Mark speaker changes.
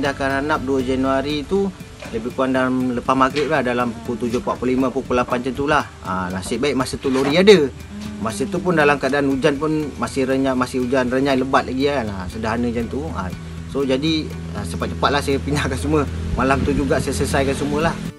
Speaker 1: pindahkan anak 2 Januari tu lebih kurang dalam lepas maghrib lah, dalam pukul 7.45, pukul 8 macam tu lah. Nasib baik masa tu lori ada. Masa tu pun dalam keadaan hujan pun masih renyah, masih hujan renyah lebat lagi kan. Sederhana macam tu. So jadi cepat-cepatlah saya pindahkan semua. Malam tu juga saya selesaikan semualah.